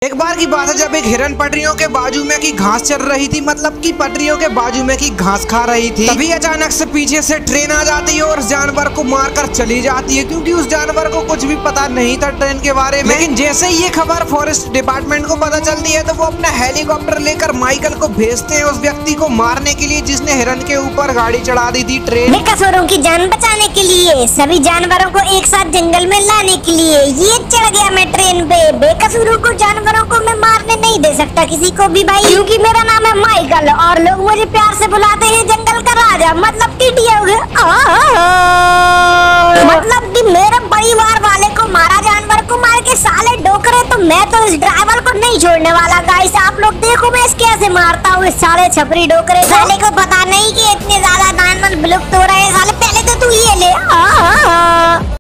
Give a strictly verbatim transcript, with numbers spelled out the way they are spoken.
एक बार की बात है जब एक हिरन पटरियों के बाजू में की घास चल रही थी, मतलब कि पटरियों के बाजू में की घास खा रही थी। तभी अचानक से पीछे से ट्रेन आ जाती है और उस जानवर को मारकर चली जाती है, क्योंकि उस जानवर को कुछ भी पता नहीं था ट्रेन के बारे में। लेकिन जैसे ही ये खबर फॉरेस्ट डिपार्टमेंट को पता चलती है तो वो अपना हेलीकॉप्टर लेकर माइकल को भेजते हैं उस व्यक्ति को मारने के लिए जिसने हिरन के ऊपर गाड़ी चढ़ा दी थी ट्रेन। बेकसूरों की जान बचाने के लिए, सभी जानवरों को एक साथ जंगल में लाने के लिए ये चढ़ गया मैं ट्रेन पे। बेकसूरों को, जानवरों को मैं मारने नहीं दे सकता किसी को भी भाई, क्योंकि मेरा नाम है माइकल और लोग मुझे प्यार से बुलाते हैं जंगल का राजा, मतलब टीटी हो गया। मतलब कि मेरे परिवार वाले को मारा, जानवर को मार के साले डोकरे, तो मैं तो इस ड्राइवर को नहीं छोड़ने वाला। गाइस आप लोग देखो मैं इस कैसे मारता हूँ इस साले छपरी डोकरे। साले को पता नहीं कि इतने ज्यादा जानवर विलुप्त हो रहे हैं। साले पहले तो तू ये ले। आ, आ, आ,